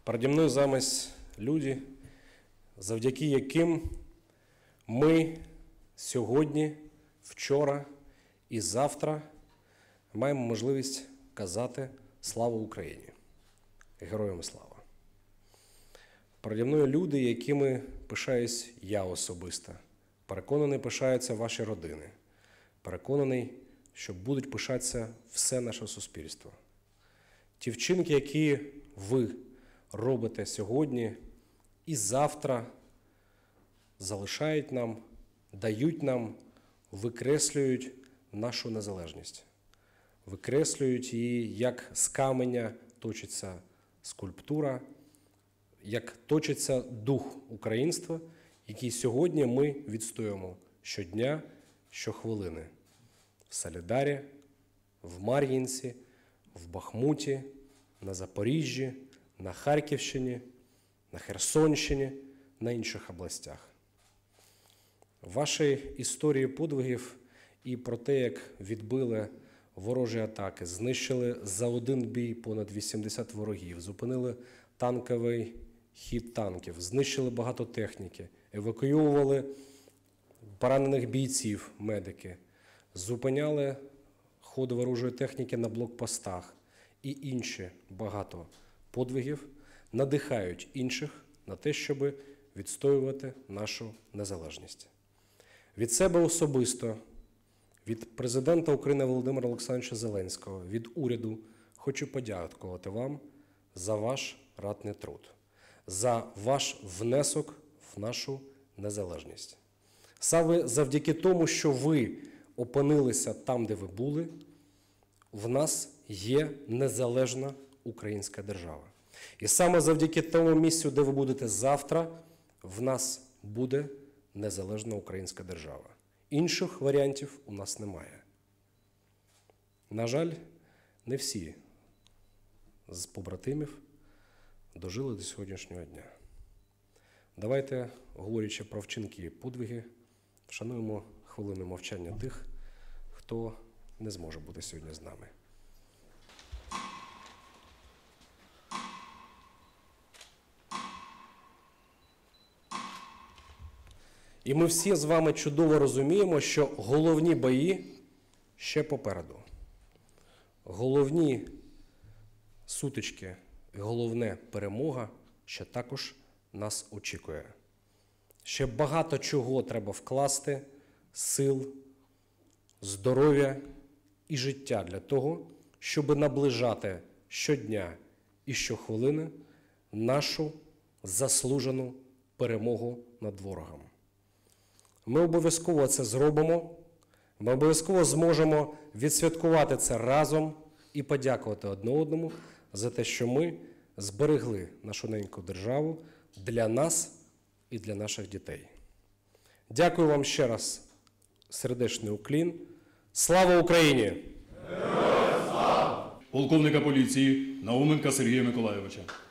Переді мною замість люди, завдяки яким ми сьогодні, вчора і завтра маємо можливість казати «Слава Україні! Героям слава!». Переді мною люди, якими пишаюсь я особисто. Переконаний, пишаються ваші родини. Переконаний, що будуть пишатися все наше суспільство. Ті вчинки, які ви робите сьогодні і завтра, залишають нам, дають нам, викреслюють нашу незалежність. Викреслюють її, як з каменя точиться скульптура, як точиться дух українства, який сьогодні ми відстоюємо щодня, щохвилини. В Солидарі, в Мар'їнці, в Бахмуті, на Запоріжжі, на Харківщині, на Херсонщині, на інших областях. Ваші історії подвигів і про те, як відбили ворожі атаки, знищили за один бій понад 80 ворогів, зупинили танковий хід танків, знищили багато техніки, евакуювали поранених бійців, медики, зупиняли ход ворожої техніки на блокпостах і інші багато подвигів надихають інших на те, щоб відстоювати нашу незалежність. Від себе особисто, від президента України Володимира Олександровича Зеленського, від уряду хочу подякувати вам за ваш ратний труд, за ваш внесок в нашу незалежність. Саме завдяки тому, що ви опинилися там, де ви були, в нас є незалежна українська держава. І саме завдяки тому місцю, де ви будете завтра, в нас буде незалежна українська держава. Інших варіантів у нас немає. На жаль, не всі з побратимів дожили до сьогоднішнього дня. Давайте, говорячи про вчинки і подвиги, вшануємо хвилиною мовчання тих, хто не зможе бути сьогодні з нами. І ми всі з вами чудово розуміємо, що головні бої ще попереду. Головні сутички, головне перемога ще також нас очікує. Ще багато чого треба вкласти, сил, здоров'я і життя для того, щоб наближати щодня і щохвилини нашу заслужену перемогу над ворогом. Ми обов'язково це зробимо, ми обов'язково зможемо відсвяткувати це разом і подякувати одне одному за те, що ми зберегли нашу неньку державу для нас і для наших дітей. Дякую вам ще раз, сердечний уклін. Слава Україні! Героям слава! Полковника поліції Науменка Сергія Миколайовича.